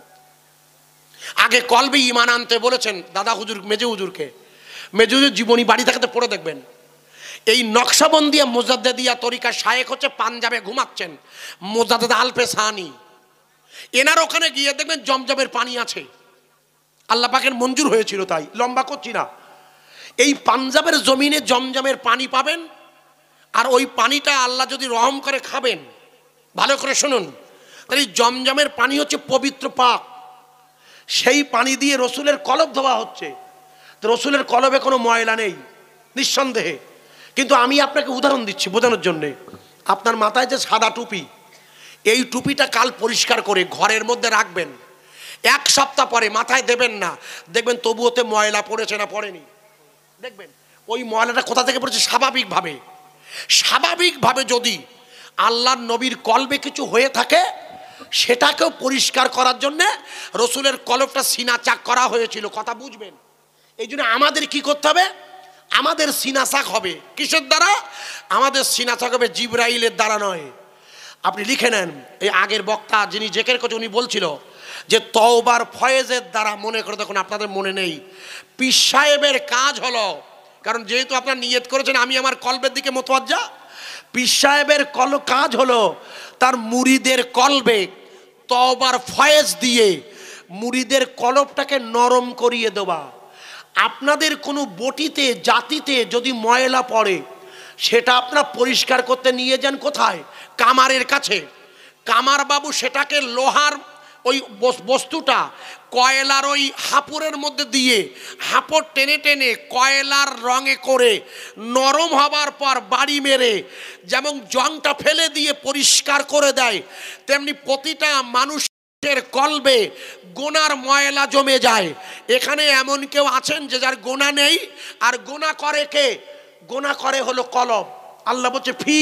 আগে কলবে ইমান আনতে বলেছেন দাদা হুজুর মেজু হুজুরকে। মেজু হুজুর জীবনী বাড়ি থাকতে পড়ে দেখবেন। এই নকশবন্দিয়া মোজাদ্দেদিয়া তরিকা শায়েখ হচ্ছে পাঞ্জাবে ঘুমাচ্ছেন, মোজাদ্দেদ আলপে সানি। এনার ওখানে গিয়ে দেখবেন জমজমের পানি আছে, আল্লাহ পাকের মঞ্জুর হয়েছিল। তাই লম্বা করছি না, এই পাঞ্জাবের জমিনে জমজমের পানি পাবেন, আর ওই পানিটা আল্লাহ যদি রহম করে খাবেন। ভালো করে শুনুন, তাহলে জমজমের পানি হচ্ছে পবিত্র পাক, সেই পানি দিয়ে রসুলের কলব ধোয়া হচ্ছে। রসুলের কলবে কোনো ময়লা নেই নিঃসন্দেহে, কিন্তু আমি আপনাকে উদাহরণ দিচ্ছি বোঝানোর জন্যে। আপনার মাথায় যে সাদা টুপি, এই টুপিটা কাল পরিষ্কার করে ঘরের মধ্যে রাখবেন, এক সপ্তাহ পরে মাথায় দেবেন না, দেখবেন তবু ওতে ময়লা পড়েছে না পড়েনি। দেখবেন ওই ময়লাটা কোথা থেকে পড়েছে? স্বাভাবিকভাবে। স্বাভাবিকভাবে যদি আল্লাহর নবীর কলবে কিছু হয়ে থাকে, সেটাকেও পরিষ্কার করার জন্যে রসুলের কলবটা সিনা চাক করা হয়েছিল। কথা বুঝবেন? এই জন্য আমাদের কি করতে হবে? আমাদের সিনা চাক হবে কিসের দ্বারা? আমাদের সিনা চাক হবে জিবরাইলের দ্বারা নয়। আপনি লিখে নেন, এই আগের বক্তা যিনি জেকের কথা উনি বলছিল যে তওবার ফয়েজের দ্বারা, মনে করে দেখুন আপনাদের মনে নেই, পীর সাহেবের কাজ হলো, কারণ যেহেতু আপনারা নিয়ত করেছেন আমি আমার কলবের দিকে মোতওয়াজ্জা, পীর সাহেবের কল কাজ হলো তার মুরিদের কলবে তওবার ফয়েজ দিয়ে মুরিদের কলবটাকে নরম করিয়ে দেওয়া। আপনাদের কোনো বটিতে জাতিতে যদি ময়লা পড়ে, সেটা আপনারা পরিষ্কার করতে নিয়ে যান কোথায়? কামারের কাছে। কামার বাবু সেটাকে লোহার ওই বস্তুটা কয়লার ওই হাঁপুরের মধ্যে দিয়ে হাঁপড় টেনে টেনে কয়লার রঙে করে নরম হবার পর বাড়ি মেরে যেমন জংটা ফেলে দিয়ে পরিষ্কার করে দেয়, তেমনি প্রতিটা মানুষের কলবে গোনার ময়লা জমে যায়। এখানে এমন কেউ আছেন যে যার গোনা নেই, আর গোনা করে কে? গোনা করে হলো কলব। আল্লাহ বলছে ফি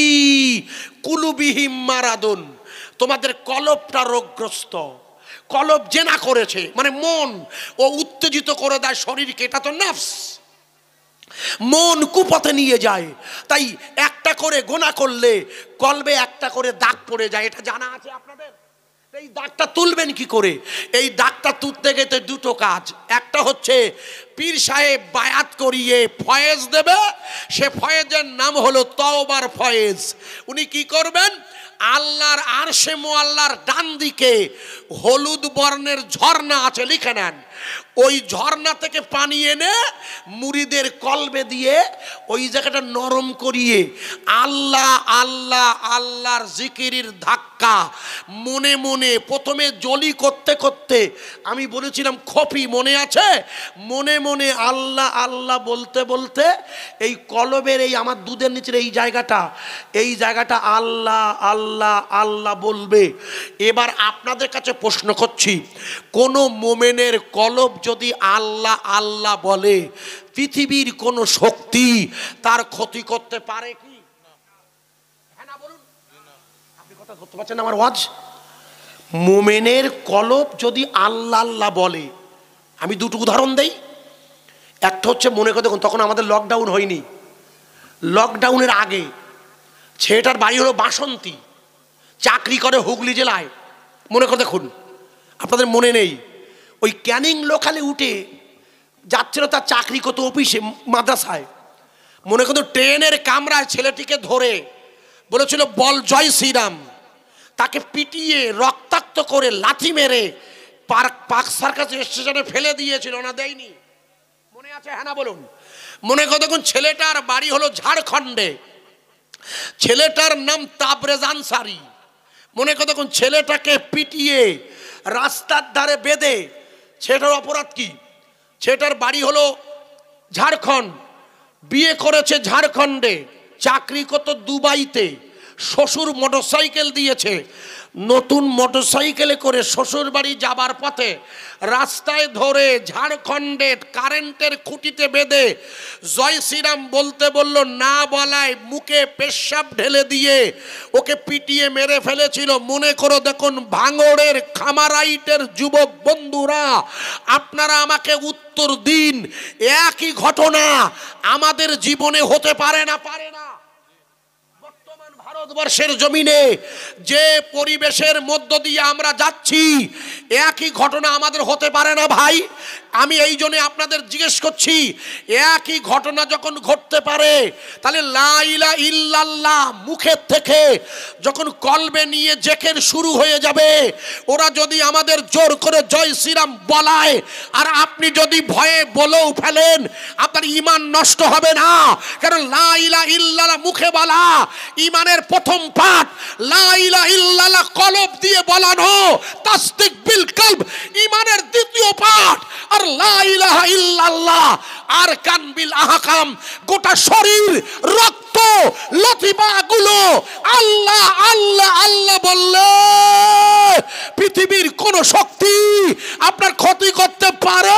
কুলুবিহিম মারাদুন, তোমাদের কলবটা রোগগ্রস্ত। কলব জেনা করেছে, মানে মন ও উত্তেজিত করে দেয় শরীরকে, এটা তো নফস। মন কুপথে নিয়ে যায়। তাই একটা করে গোনা করলে কলবে একটা করে দাগ পড়ে যায়, এটা জানা আছে আপনাদের? এই দাগটা তুলবেন কি করে? এই দাগটা তুলতে গেলে দুটো কাজ। একটা হচ্ছে পীর সাহেব বায়াত করিয়ে ফয়েজ দেবে, সে ফয়েজের নাম হলো তওবার ফয়েজ। উনি কি করবেন? আল্লাহর আরশে মুআল্লার ডান দিকে হলুদ বর্ণের ঝর্ণা আছে, লিখে নেন। ওই ঝর্ণা থেকে পানি এনে মুরিদের কলবে দিয়ে ওই জায়গাটা নরম করিয়ে আল্লাহ আল্লাহ আল্লাহর জিকিরের ধাক্কা মনে মনে প্রথমে জলি করতে করতে, আমি বলেছিলাম খফি মনে আছে, মনে মনে আল্লাহ আল্লাহ বলতে বলতে এই কলবের এই আমার দুধের নিচের এই জায়গাটা এই জায়গাটা আল্লাহ আল্লাহ আল্লাহ বলবে। এবার আপনাদের কাছে প্রশ্ন করছি, কোন মোমেনের কলব যদি আল্লাহ আল্লাহ বলে, পৃথিবীর কোন শক্তি তার ক্ষতি করতে পারে কি? হ্যাঁ না বলুন। আপনি কথা ধরতে পারছেন আমার ওয়াজ? মোমেনের কলব যদি আল্লাহ আল্লাহ বলে, আমি দুটো উদাহরণ দেই। একটা হচ্ছে মনে করে দেখুন, তখন আমাদের লকডাউন হয়নি, লকডাউনের আগে ছেলেটার বাড়ি হলো বাসন্তী, চাকরি করে হুগলি জেলায়। মনে করে দেখুন, আপনাদের মনে নেই, ওই ক্যানিং লোকালে উঠে যাচ্ছিল তার চাকরি করতে অফিসে মাদ্রাসায়। মনে করতো ট্রেনের কামরায় ছেলেটিকে ধরে বলেছিল বল জয় শ্রীরাম, তাকে পিটিয়ে রক্তাক্ত করে লাথি মেরে পার্ক পার্ক সার্কাস স্টেশনে ফেলে দিয়েছিল না, দেয়নি? মনে আছে? হ্যাঁ না বলুন। মনে করো দেখুন, ছেলেটার বাড়ি হলো ঝাড়খণ্ডে, ছেলেটার নাম তাবরেজ আনসারি। মনে করো দেখুন, ছেলেটাকে পিটিয়ে রাস্তার ধারে বেঁধে, ছেলেটার অপরাধ কি? ছেলেটার বাড়ি হলো ঝাড়খণ্ড, বিয়ে করেছে ঝাড়খণ্ডে, চাকরি করত দুবাইতে, শ্বশুর মোটরসাইকেল দিয়েছে, নতুন মোটরসাইকেলে করে শ্বশুর বাড়ি যাবার পথে রাস্তায় ধরে ঝাড়খণ্ডে কারেন্টের খুঁটিতে বেঁধে জয় শ্রীরাম বলতে বলল, না বলায় মুখে পেশাব ঢেলে দিয়ে ওকে পিটিয়ে মেরে ফেলেছিল। মনে করো দেখুন, ভাঙড়ের খামারাইটের যুবক বন্ধুরা, আপনারা আমাকে উত্তর দিন, একই ঘটনা আমাদের জীবনে হতে পারে না? পারে না? ভারতবর্ষের জমিনে যে পরিবেশের মধ্য দিয়ে আমরা যাচ্ছি, একই ঘটনা আমাদের হতে পারে না ভাই? আমি এই জন্য আপনাদের জিজ্ঞেস করছি, একই ঘটনা যখন ঘটতে পারে, তাহলে লা ইলাহা ইল্লাল্লাহ মুখের থেকে যখন কলবে নিয়ে জেকের শুরু হয়ে যাবে, ওরা যদি আমাদের জোর করে জয় শ্রীরাম বলায় আর আপনি যদি ভয়ে বলেও ফেলেন, আপনার ঈমান নষ্ট হবে না। কারণ লা ইলাহা ইল্লাল্লাহ মুখে বলা ঈমানের প্রথম পাঠ, লা ইলাহা ইল্লাল্লাহ কলব দিয়ে বলানো তাসদিক বিল কলব ঈমানের দ্বিতীয় পাঠ। আর লা ইলাহা ইল্লাল্লাহ আরকান বিল আহকাম, গোটা শরীর রক্ত লতিফাগুলো আল্লাহ আল্লাহ আল্লাহ বললে পৃথিবীর কোন শক্তি আপনার ক্ষতি করতে পারে?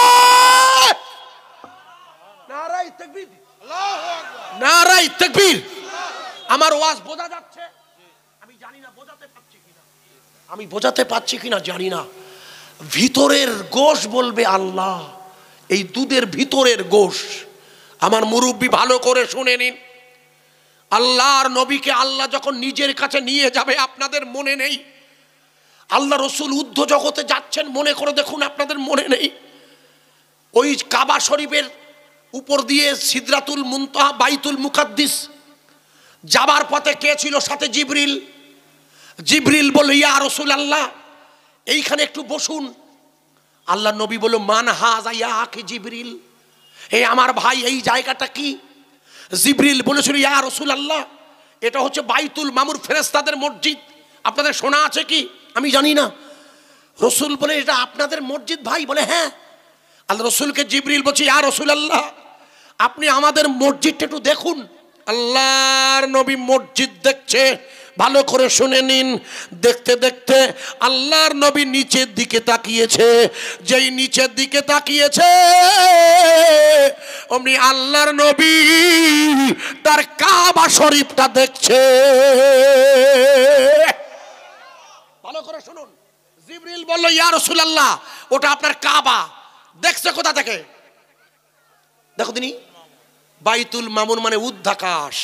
নারায়ে তাকবীর, আল্লাহু আকবার, নারায়ে তাকবীর। আমার ওয়াজ বোঝা যাচ্ছে? আমি জানি না বোঝাতে পারছি কিনা, আমি বোঝাতে পারছি কিনা জানি না। ভিতরের গোশ বলবে আল্লাহ, এই দুধের ভিতরের গোশ। আমার মুরব্বী ভালো করে শুনে নিন, আল্লাহর নবীকে আল্লাহ যখন নিজের কাছে নিয়ে যাবে, আপনাদের মনে নেই? আল্লাহ রসুল ঊর্ধ্ব জগতে যাচ্ছেন, মনে করে দেখুন, আপনাদের মনে নেই? ওই কাবা শরীফের উপর দিয়ে সিদরাতুল মুনতাহা বাইতুল মুকাদ্দিস যাবার পথে কে ছিল সাথে? জিবরিল। জিবরিল বলল, ইয়া রাসূলুল্লাহ এইখানে একটু বসুন। আল্লাহ নবী বলল, মান হাযা ইয়া আখি জিবরিল, হে আমার ভাই এই জায়গাটা কি? জিবরিল বলেছিল, ইয়া রাসূলুল্লাহ এটা হচ্ছে বাইতুল মামুর, ফেরেশতাদের মসজিদ। আপনাদের শোনা আছে কি আমি জানি না। রসুল বলে, এটা আপনাদের মসজিদ ভাই? বলে হ্যাঁ। আল্লাহ রসুলকে জিবরিল বলছে, ইয়া রাসূলুল্লাহ আপনি আমাদের মসজিদটা একটু দেখুন। আল্লাহর নবী মসজিদ দেখছে, ভালো করে শুনে নিন। দেখতে দেখতে আল্লাহর নবী নিচের দিকে তাকিয়েছে, যেই নিচের দিকে তাকিয়েছে অমনি আল্লাহর নবী তার কাবা শরীফটা দেখছে। ভালো করে শুনুন, জিবরিল বলল, ইয়া রাসূলুল্লাহ ওটা আপনার কাবা। দেখছে কোথা থেকে? দেখো তিনি বাইতুল মামুর মানে ঊর্ধ্বাকাশ,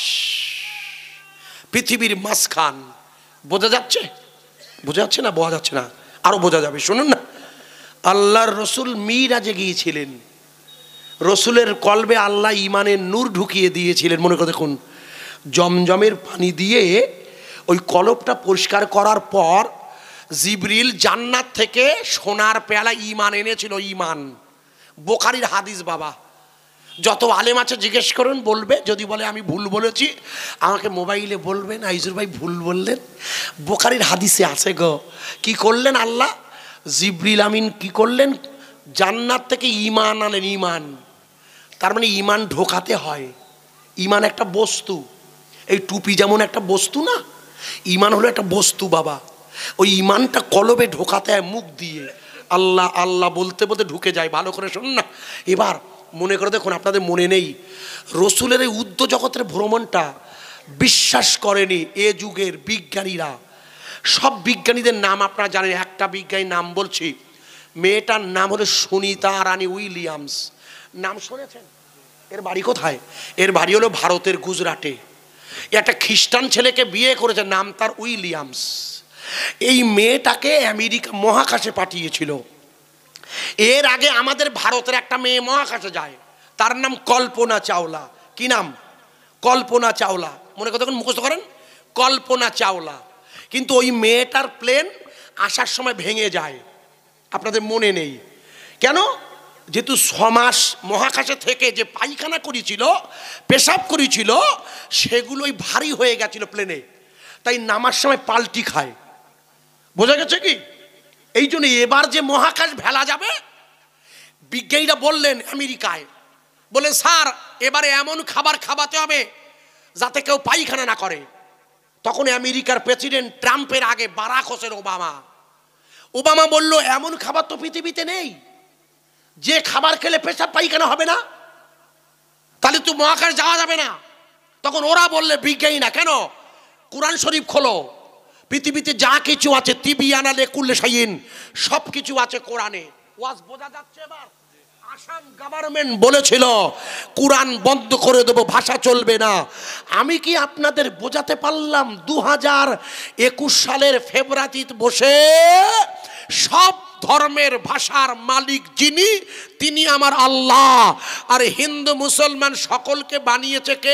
পৃথিবীর মাঝখান। বোঝা যাচ্ছে? বোঝা যাচ্ছে না? বোঝা যাচ্ছে না, আরো বোঝা যাবে, শুনুন না। আল্লাহর রসুল মিরাজে গিয়েছিলেন, রসুলের কলবে আল্লাহ ইমানের নূর ঢুকিয়ে দিয়েছিলেন। মনে করে দেখুন, জমজমের পানি দিয়ে ওই কলবটা পরিষ্কার করার পর জিবরিল জান্নাত থেকে সোনার পেয়ালা ইমান এনেছিল। ইমান বোখারির হাদিস বাবা, যত আলেম আছে জিজ্ঞেস করুন, বলবে। যদি বলে আমি ভুল বলেছি আমাকে মোবাইলে বলবেন, আইজুর ভাই ভুল বললেন। বোখারির হাদিসে আছে গো। কি করলেন আল্লাহ? জিবরিল আমিন কি করলেন? জান্নাত থেকে ইমান আনলেন। ইমান তার মানে ইমান ঢোকাতে হয়। ইমান একটা বস্তু, এই টুপি যেমন একটা বস্তু না, ইমান হলো একটা বস্তু বাবা। ওই ইমানটা কলবে ঢোকাতে হয় মুখ দিয়ে। আল্লাহ আল্লাহ বলতে বলতে ঢুকে যায়। ভালো করে শুনুন না। এবার মনে করে দেখুন, আপনাদের মনে নেই রসুলের এই উদ্ধ জগতের ভ্রমণটা বিশ্বাস করেনি এ যুগের বিজ্ঞানীরা। সব বিজ্ঞানীদের নাম আপনারা জানেন। একটা বিজ্ঞানীর নাম বলছি, মেয়েটার নাম হলো সুনিতা রানী উইলিয়ামস। নাম শুনেছেন? এর বাড়ি কোথায়? এর বাড়ি হলো ভারতের গুজরাটে। একটা খ্রিস্টান ছেলেকে বিয়ে করেছে, নাম তার উইলিয়ামস। এই মেয়েটাকে আমেরিকা মহাকাশে পাঠিয়েছিল। এর আগে আমাদের ভারতের একটা মেয়ে মহাকাশে যায়, তার নাম কল্পনা চাওলা। কি নাম? কল্পনা চাওলা। মনে করে দেখুন, মুখস্থ করেন, কল্পনা চাওলা। কিন্তু ওই মেয়েটার প্লেন আসার সময় ভেঙে যায়। আপনাদের মনে নেই কেন? যেহেতু ছমাস মহাকাশে থেকে যে পায়খানা করেছিল, পেশাব করেছিল, সেগুলোই ভারী হয়ে গেছিল প্লেনে, তাই নামার সময় পাল্টি খায়। বোঝা গেছে কি? এই জন্য এবার যে মহাকাশ ভেলা যাবে, বিজ্ঞানীরা বললেন আমেরিকায়, বললেন স্যার এবারে এমন খাবার খাওয়াতে হবে যাতে কেউ পায়খানা না করে। তখন আমেরিকার প্রেসিডেন্ট ট্রাম্পের আগে বারাক হোসেন ওবামা ওবামা বলল, এমন খাবার তো পৃথিবীতে নেই যে খাবার খেলে পেশাব পায়খানা হবে না, তাহলে তো মহাকাশ যাওয়া যাবে না। তখন ওরা বললে, বিজ্ঞানী না, কেন? কোরআন শরীফ খোলো, পৃথিবীতে যা কিছু আছে তিবিয়ানা লিকুল্লি শাইইন, সব কিছু আছে কোরআনে। ওয়াজ বোঝা যাচ্ছে? এবার আসাম গভর্নমেন্ট বলেছিল কোরআন বন্ধ করে দেবো, ভাষা চলবে না। আমি কি আপনাদের বোঝাতে পারলাম? দু হাজার একুশ সালের ফেব্রুয়ারিতে বসে সব ধর্মের ভাষার মালিক যিনি, তিনি আমার আল্লাহ। আর হিন্দু মুসলমান সকলকে বানিয়েছে কে?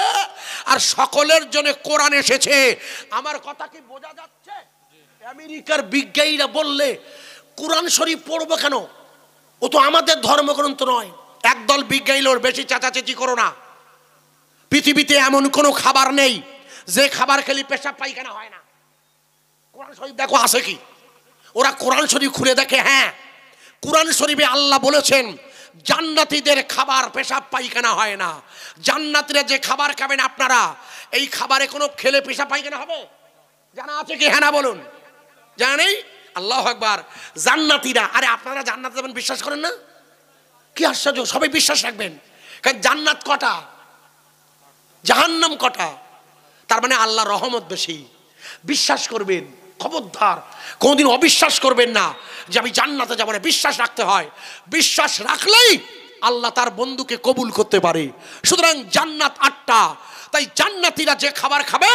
আর সকলের জন্য কোরআন এসেছে। আমার কথা কি বোঝা যাচ্ছে? আমেরিকার বিজ্ঞানীরা বললে, কোরআন শরীফ পড়বো কেন? ও তো আমাদের ধর্মগ্রন্থ নয়। একদল বিজ্ঞানী ওর বেশি চাচাচেচি করো না। পৃথিবীতে এমন কোনো খাবার নেই যে খাবার খেলে পেশাব পায়খানা হয় না। কোরআন শরীফ দেখো আছে কি? ওরা কোরআন শরীফ খুলে দেখে, হ্যাঁ কোরআন শরীফে আল্লাহ বলেছেন জান্নাতীদের খাবার পেশাব পায়খানা হয় না। জান্নাতীরা যে খাবার খাবেন আপনারা, এই খাবারে কোনো খেলে পেশাব পায়খানা হবে? জানা আছে কি? হ্যাঁ না বলুন। জানা নেই? আল্লাহু আকবার। জান্নাতীরা, আরে আপনারা জান্নাত যাবেন বিশ্বাস করেন না? কি আশ্চর্য! সবাই বিশ্বাস রাখবেন। কারণ জান্নাত কটা, জাহান্নাম কটা। তার মানে আল্লাহ রহমত বেশি। বিশ্বাস করবেন, খবরদার কোনদিন অবিশ্বাস করবেন না যে আমি জান্নাতে যাব না। বিশ্বাস রাখতে হয়। বিশ্বাস রাখলেই আল্লাহ তার বন্ধুকে কবুল করতে পারে। সুতরাং জান্নাত আটটা। তাই জান্নাতীরা যে খাবার খাবে,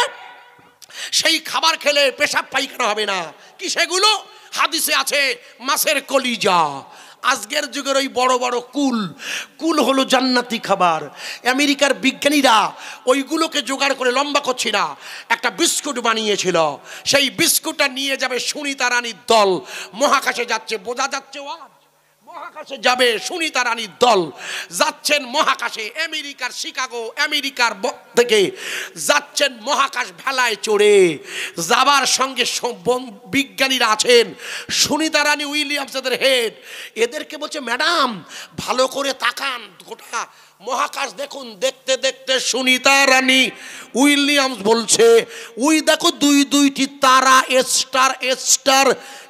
সেই খাবার খেলে পেশাব পায়খানা হবে না। কি সেগুলো? হাদিসে আছে মাছের কলিজা। আজকের যুগের ওই বড় বড় কুল, কুল হলো জান্নাতি খাবার। আমেরিকার বিজ্ঞানীরা ওইগুলোকে জোগাড় করে, লম্বা করছি না, একটা বিস্কুট বানিয়েছিল। সেই বিস্কুটটা নিয়ে যাবে সুনিতা রানীর দল, মহাকাশে যাচ্ছে। বোঝা যাচ্ছে? ওয়াজ মহাকাশে যাবে সুনিতা রানীর দল, যাচ্ছেন মহাকাশে। আমেরিকার শিকাগো, আমেরিকার থেকে যাচ্ছেন মহাকাশ ভেলায় চড়ে। যাবার সঙ্গে বিজ্ঞানীরা আছেন, সুনিতা রানী উইলিয়ামস এদের হেড। এদেরকে বলছে, ম্যাডাম ভালো করে তাকান, গোটা মহাকাশ দেখুন। দেখতে দেখতে সুনিতা রানী উইলিয়ামস বলছে, ওই দেখো দুই দুইটি তারা, স্টার স্টার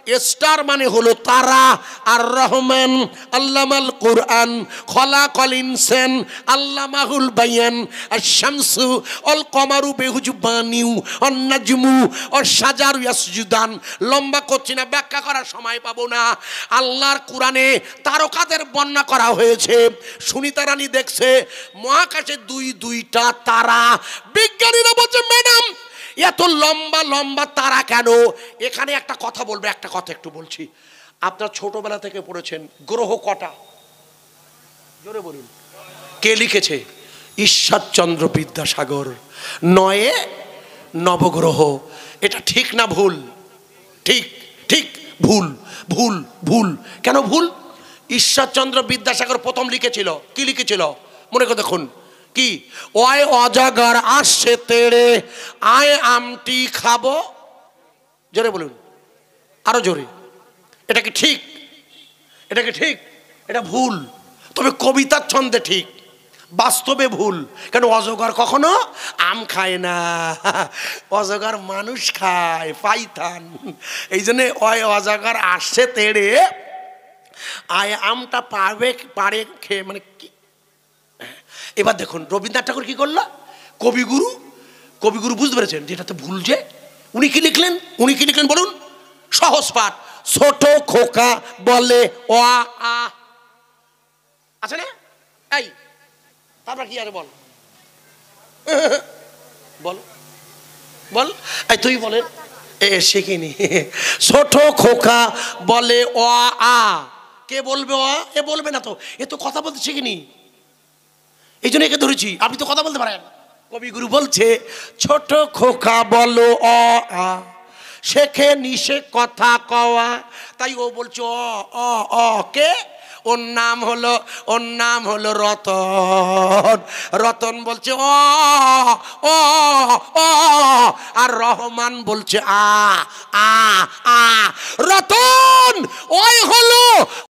স্টার মানে হলো তারা, আর রহমান আল্লামাল কোরআন, খলাকাল ইনসান আল্লামাহুল বায়ান, আশ-শামসু অল কমারু বিহুজবানিউ অন নাজমু অশ শাজারু ইয়াসজুদান। লম্বা করছি না, ব্যাখ্যা করার সময় পাবো না। আল্লাহর কোরআনে তারকাদের বর্ণনা করা হয়েছে। সুনিতা রানী দেখছে মহাকাশে দুই দুইটা তারা। বিজ্ঞানীরা বলছে ম্যাডাম এত লম্বা লম্বা তারা কেন? এখানে একটা কথা বলবে, একটা কথা একটু বলছি। আপনার ছোটবেলা থেকে পড়েছেন গ্রহ কটা? জোরে বলুন। কে লিখেছে? ঈশ্বরচন্দ্র বিদ্যাসাগর। নয়ে নবগ্রহ। এটা ঠিক না ভুল? ঠিক ঠিক ভুল ভুল ভুল। কেন ভুল? ঈশ্বরচন্দ্র বিদ্যাসাগর প্রথম লিখেছিল কি লিখেছিল মনে করে দেখুন কি? ওয় অজগর আসছে তেড়ে আয় আমটি খাবো। জোরে বলুন, আরো জোরে। এটা কি ঠিক? এটা কি ঠিক? এটা ভুল। তবে কবিতার ছন্দে ঠিক, বাস্তবে ভুল। কেন? অজগর কখনো আম খায় না, অজগর মানুষ খায়, পাইথান। এই জন্য ওই অজগর আসছে তেড়ে আয় আমটা পারবে পারে খেয়ে, মানে কি। এবার দেখুন রবীন্দ্রনাথ ঠাকুর কি করলো? কবিগুরু, কবিগুরু বুঝতে পেরেছেন যেটা তো ভুল। যে উনি কি লিখলেন? উনি কি লিখলেন বলুন? সহজ পাঠ। ছোট খোকা বলে অ আ। আছে না? এই তারপর কি আরে বল বল বল এই তুই বলেন। এ শিখিনি। ছোট খোকা বলে অ আ। কে বলবে অ? এ বলবে না তো, এ তো কথা বলতে শিখিনি, এই জন্য একে ধরেছি। আপনি তো কথা বলতে পারেন। কবিগুরু বলছে ছোট খোকা বলো অ আ, শেখে নিশে কথা কওয়া। তাই ও বলছে অ অ অ। কে? ওর নাম হলো ওর নাম হলো রতন। রতন বলছে অ অ অ, আর রহমান বলছে আ আ আ। রতন ওই হলো